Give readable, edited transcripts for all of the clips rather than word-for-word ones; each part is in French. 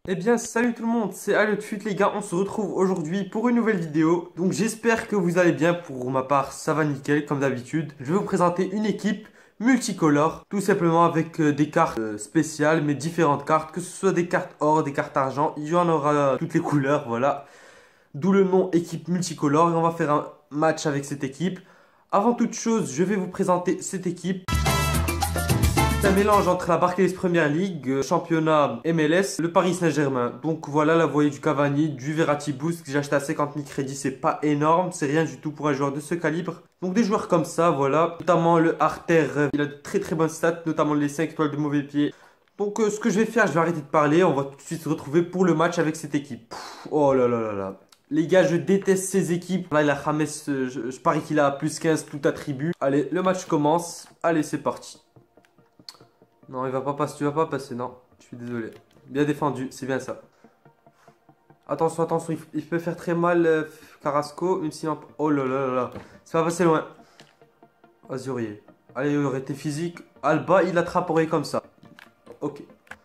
Eh bien salut tout le monde, c'est AlotFut les gars, on se retrouve aujourd'hui pour une nouvelle vidéo. Donc j'espère que vous allez bien, pour ma part ça va nickel comme d'habitude. Je vais vous présenter une équipe multicolore, tout simplement avec des cartes spéciales, mais différentes cartes, que ce soit des cartes or, des cartes argent, il y en aura toutes les couleurs, voilà. D'où le nom équipe multicolore, et on va faire un match avec cette équipe. Avant toute chose, je vais vous présenter cette équipe. C'est un mélange entre la Barclays Premier League, championnat MLS, le Paris Saint-Germain. Donc voilà, là vous voyez du Cavani, du Verratti Boost que j'ai acheté à 50 000 crédits, c'est pas énorme, c'est rien du tout pour un joueur de ce calibre. Donc des joueurs comme ça, voilà, notamment le Arter, il a de très bonnes stats, notamment les 5 étoiles de mauvais pied. Donc ce que je vais faire, je vais arrêter de parler, on va tout de suite se retrouver pour le match avec cette équipe. Oh là là là là. Les gars, je déteste ces équipes. Là, il a James, je parie qu'il a plus 15 tout attribut. Allez, le match commence. Allez, c'est parti. Non, il va pas passer, tu vas pas passer, non. Je suis désolé. Bien défendu, c'est bien ça. Attention, attention, il peut faire très mal Carrasco, même si... Oh là là là là. Ça va passer loin. Vas-y, Aurier. Allez, Aurier, t'es physique. Alba, il attrape Aurier comme ça. Ok.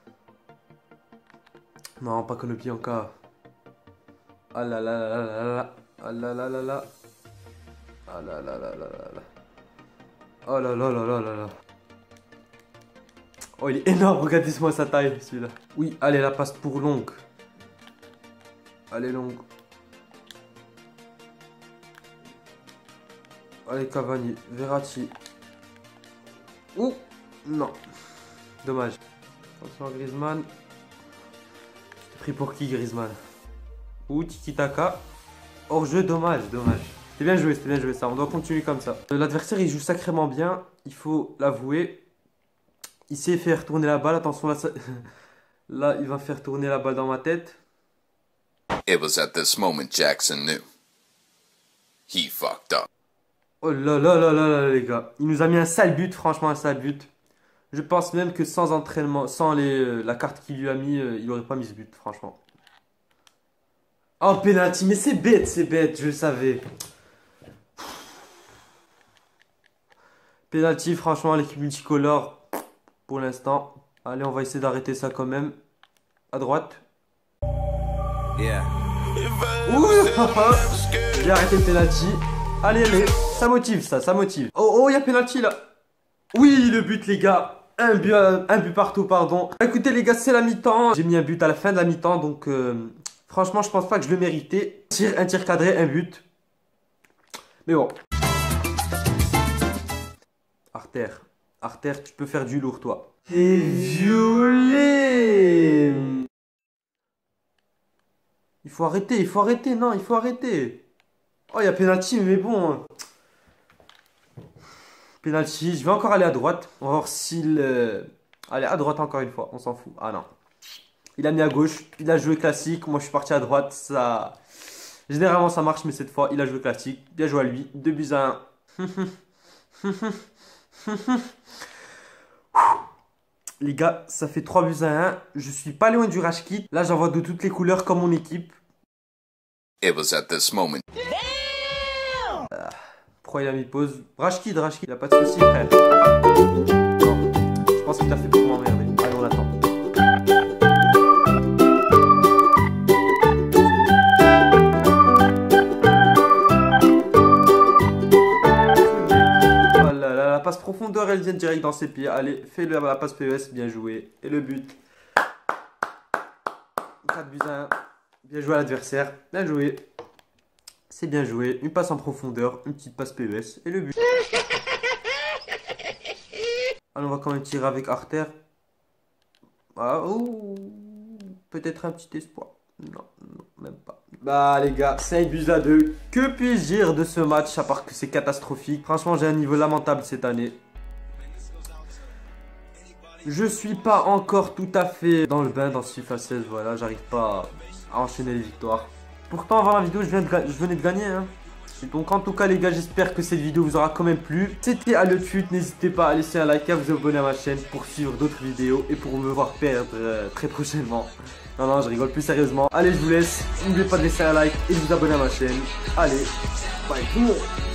Non, pas que le pied en cas. Ah là là là là là. Ah là là là là. Ah là là là là là. Oh là là là là là là. Oh, il est énorme, regardez-moi sa taille, celui-là. Oui, allez, la passe pour longue. Allez, longue. Allez, Cavani, Verratti. Ouh, non. Dommage. Attention à Griezmann. T'es pris pour qui, Griezmann? Ouh, tiki-taka. Hors-jeu, dommage, dommage. C'était bien joué ça, on doit continuer comme ça. L'adversaire, il joue sacrément bien, il faut l'avouer. Il sait faire tourner la balle, attention là, là il va faire tourner la balle dans ma tête. It was at this moment Jackson knew. He fucked up. Oh là là là là là les gars, il nous a mis un sale but, franchement un sale but. Je pense même que sans entraînement, sans la carte qu'il lui a mis, il aurait pas mis ce but, franchement. Oh penalty, mais c'est bête, je le savais. Penalty, franchement l'équipe multicolore. Pour l'instant. Allez, on va essayer d'arrêter ça quand même. À droite. Yeah. Ouh, j'ai arrêté le penalty. Allez, allez. Ça motive, ça motive. Oh, il y a penalty là. Oui, le but, les gars. Un but partout, pardon. Écoutez, les gars, c'est la mi-temps. J'ai mis un but à la fin de la mi-temps. Donc, franchement, je pense pas que je le méritais. Un tir cadré, un but. Mais bon. Arter, tu peux faire du lourd, toi. T'es violé. Il faut arrêter, non, il faut arrêter. Oh, il y a penalty, mais bon. Penalty, je vais encore aller à droite. On va voir s'il... Allez, à droite encore une fois, on s'en fout. Ah non. Il a mis à gauche, il a joué classique. Moi, je suis parti à droite, ça... Généralement, ça marche, mais cette fois, il a joué classique. Bien joué à lui, 2 buts à 1. Les gars, ça fait 3 buts à 1. Je suis pas loin du rush kit. Là, j'en vois de toutes les couleurs comme mon équipe. It was at this moment. Pourquoi il a mis pause? Rush kit, il a pas de soucis, frère. Non, je pense qu'il t'a fait pour m'emmerder. Allez, on attend. La passe profondeur, elle vient direct dans ses pieds. Allez, fais la passe PES, bien joué. Et le but. 4 buts à 1. Bien joué à l'adversaire. Bien joué. C'est bien joué. Une passe en profondeur, une petite passe PES. Et le but. Allez, on va quand même tirer avec Arter. Ah, oh. Peut-être un petit espoir. Non, même pas. Bah les gars, 5 buts à 2. Que puis-je dire de ce match à part que c'est catastrophique. Franchement, j'ai un niveau lamentable cette année. Je suis pas encore tout à fait dans le bain dans ce FIFA 16. Voilà, j'arrive pas à enchaîner les victoires. Pourtant, avant la vidéo, je venais de gagner. Hein. Donc en tout cas les gars, j'espère que cette vidéo vous aura quand même plu. C'était AlotFut, n'hésitez pas à laisser un like, à vous abonner à ma chaîne pour suivre d'autres vidéos et pour me voir perdre très prochainement. Non, je rigole plus sérieusement. Allez, je vous laisse. N'oubliez pas de laisser un like et de vous abonner à ma chaîne. Allez, bye tout le monde.